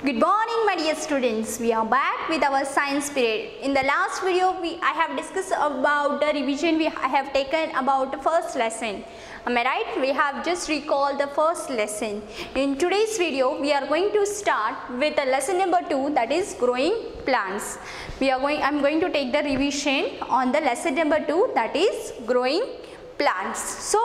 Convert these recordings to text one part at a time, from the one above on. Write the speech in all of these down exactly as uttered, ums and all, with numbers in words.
Good morning my dear students, we are back with our science period. In the last video we I have discussed about the revision we I have taken about the first lesson. Am I right? We have just recalled the first lesson. In today's video we are going to start with the lesson number two, that is growing plants. We are going I am going to take the revision on the lesson number two, that is growing plants. So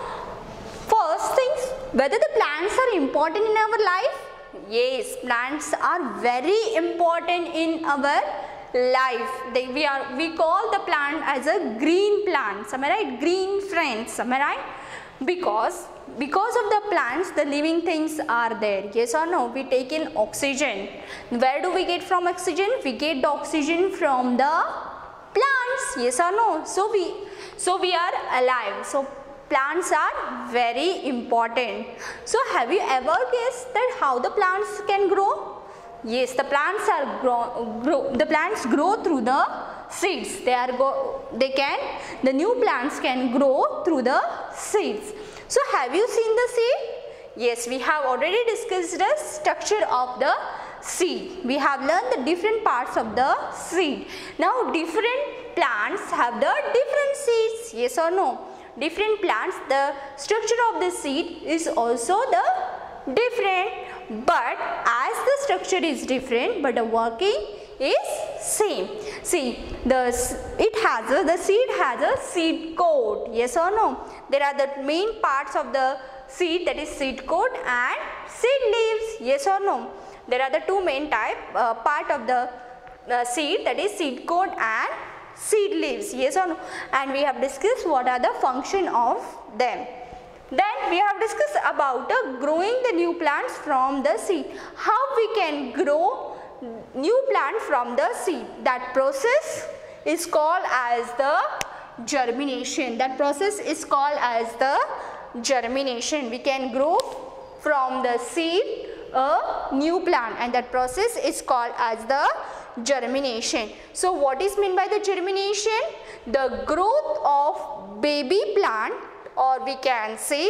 first things, whether the plants are important in our life. Yes, plants are very important in our life. They, we are we call the plant as a green plants. Am I right? Green friends. Am I right? Because because of the plants, the living things are there. Yes or no? We take in oxygen. Where do we get from oxygen? We get the oxygen from the plants. Yes or no? So we so we are alive. So plants are very important. So have you ever guessed that how the plants can grow? Yes, the plants are grow, grow the plants grow through the seeds. They are go they can the new plants can grow through the seeds. So have you seen the seed? Yes, we have already discussed the structure of the seed. We have learned the different parts of the seed. Now different plants have the different seeds. Yes or no? Different plants, the structure of the seed is also the different, but as the structure is different but the working is same. See, the it has a, the seed has a seed coat. Yes or no? There are the main parts of the seed, that is seed coat and seed leaves. Yes or no? There are the two main type uh, part of the uh, seed, that is seed coat and seed leaves. Yes or no? And we have discussed what are the function of them. Then we have discussed about uh, growing the new plants from the seed. How we can grow new plant from the seed. That process is called as the germination. That process is called as the germination. We can grow from the seed a new plant, and that process is called as the germination. So what is meant by the germination? The growth of baby plant, or we can say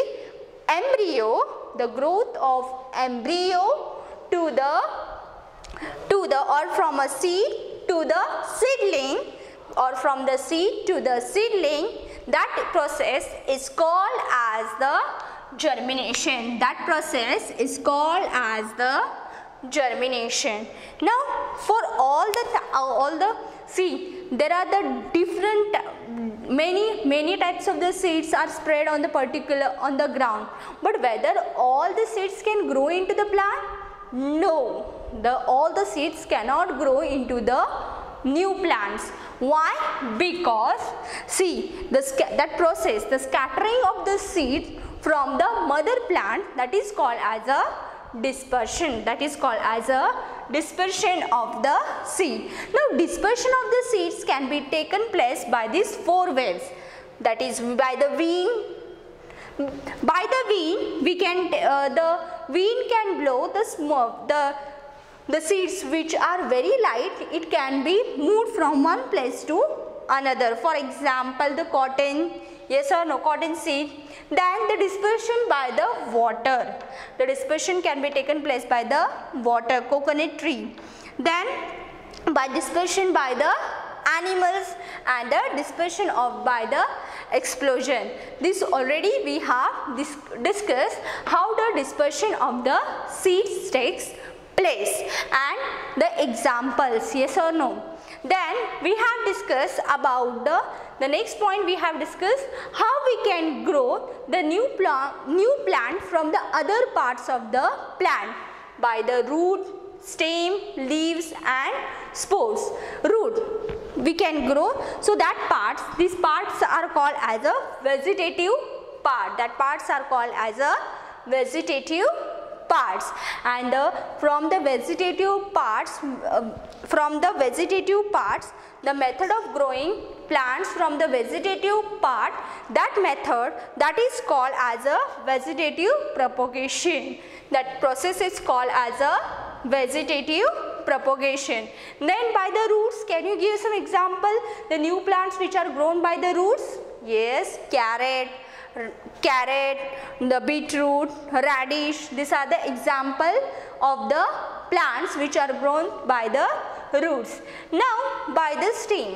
embryo, the growth of embryo to the to the or from a seed to the seedling, or from the seed to the seedling. That process is called as the germination. That process is called as the germination. Now for all the all the see, there are the different many many types of the seeds are spread on the particular on the ground, but whether all the seeds can grow into the plant? No, the all the seeds cannot grow into the new plants. Why? Because see, the that process, the scattering of the seeds from the mother plant, that is called as a dispersion. That is called as a dispersion of the seed. Now dispersion of the seeds can be taken place by these four ways. That is by the wind. By the wind we can uh, the wind can blow the smoke, the the seeds which are very light, it can be moved from one place to another. For example, the cotton, yes or no, cotton seed. Then the dispersion by the water. The dispersion can be taken place by the water, coconut tree. Then by dispersion by the animals, and the dispersion of by the explosion. This already we have dis discussed how the dispersion of the seeds takes place and the examples. Yes or no? Then we have discussed about the the next point. We have discussed how we can grow the new plant new plant from the other parts of the plant by the root, stem, leaves and spores. Root we can grow, so that parts these parts are called as a vegetative part. That parts are called as a vegetative parts, and uh, from the vegetative parts uh, from the vegetative parts the method of growing plants from the vegetative part, that method, that is called as a vegetative propagation. That process is called as a vegetative propagation. Then by the roots, can you give some example, the new plants which are grown by the roots? Yes, carrot, carrot, the beetroot, radish, these are the example of the plants which are grown by the roots. Now by the stem.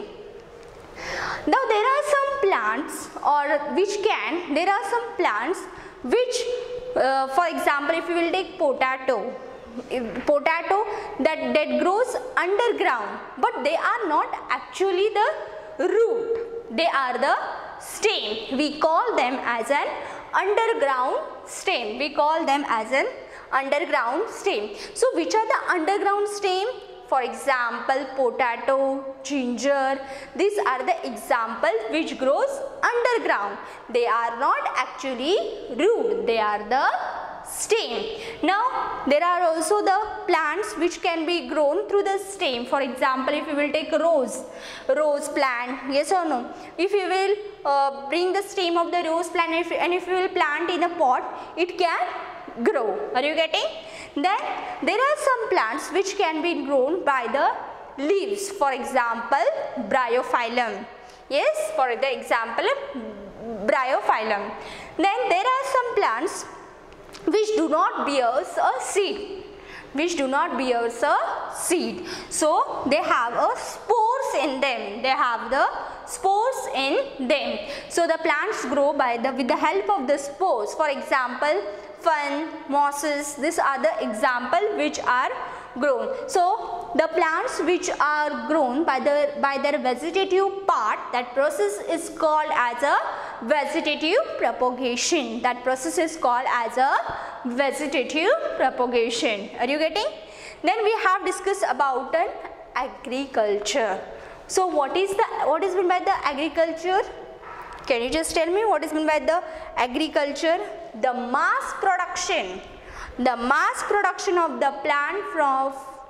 Now there are some plants or which can, there are some plants which uh, for example if you will take potato, potato that, that grows underground, but they are not actually the root, they are the stem. We call them as an underground stem. We call them as an underground stem. So which are the underground stem? For example, potato, ginger, these are the examples which grows underground. They are not actually root, they are the stem. Now there are also the plants which can be grown through the stem. For example, if you will take rose, rose plant, yes or no? If you will uh, bring the stem of the rose plant and if, and if you will plant in a pot, it can grow. Are you getting? Then there are some plants which can be grown by the leaves. For example, bryophyllum. Yes, for the example, bryophyllum. Then there are some plants which do not bears a seed. Which do not bears a seed. So they have a spores in them. They have the spores in them. So the plants grow by the with the help of the spores. For example, fern, mosses, these are the example which are grown. So the plants which are grown by the by their vegetative part, that process is called as a vegetative propagation. That process is called as a vegetative propagation. Are you getting? Then we have discussed about an agriculture. So what is the what is meant by the agriculture? Can you just tell me what is meant by the agriculture? The mass production, the mass production of the plant from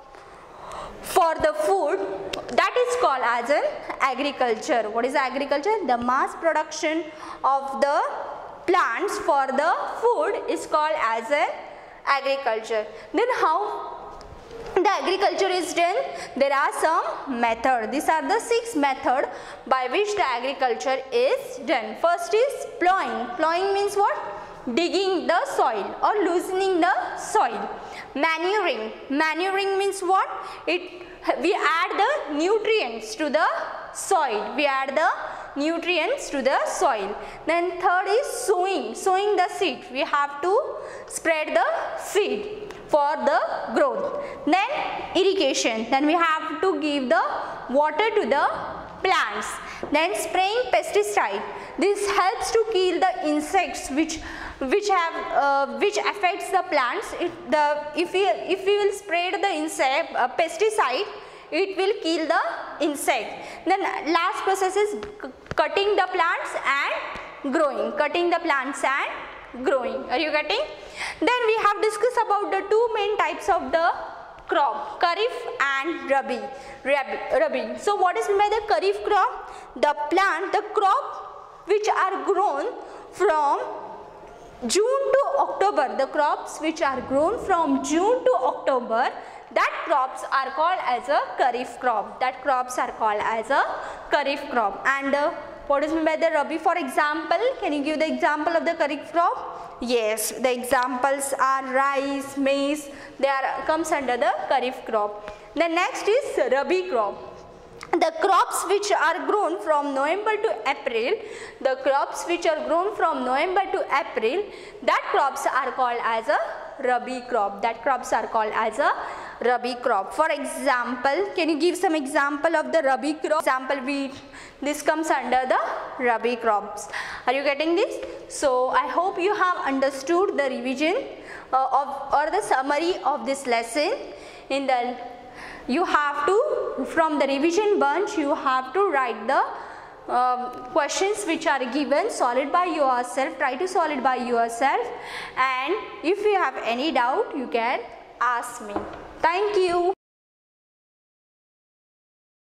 for the food, that is called as an agriculture. What is agriculture? The mass production of the plants for the food is called as an agriculture. Then how the agriculture is done? There are some methods. These are the six methods by which the agriculture is done. First is plowing. Plowing means what? Digging the soil or loosening the soil. Manuring. Manuring means what? It we add the nutrients to the soil. We add the nutrients to the soil. Then third is sowing. Sowing the seed. We have to spread the seed for the growth. Then irrigation. Then we have to give the water to the plants. Then spraying pesticide. This helps to kill the insects which which have uh, which affects the plants. If the if we if we will spray the insect uh, pesticide, it will kill the insect. Then last process is cutting the plants and growing. Cutting the plants and growing. Are you getting? Then we have discussed about the two main types of the crop, Kharif and Rabi. Rabi. So what is meant by the Kharif crop? The plant, the crop which are grown from June to October. The crops which are grown from June to October, that crops are called as a Kharif crop. That crops are called as a Kharif crop. And uh, what is meant by the Rabi? For example, can you give the example of the Kharif crop? Yes, the examples are rice, maize. They are comes under the Kharif crop. The next is Rabi crop. The crops which are grown from November to April, the crops which are grown from November to April, that crops are called as a Rabi crop. That crops are called as a Rabi crop. For example, can you give some example of the Rabi crop? Example wheat. This comes under the Rabi crops. Are you getting this? So I hope you have understood the revision uh, of or the summary of this lesson. In the you have to, from the revision bunch, you have to write the uh, questions which are given, solve it by yourself, try to solve it by yourself, and if you have any doubt you can ask me. Thank you.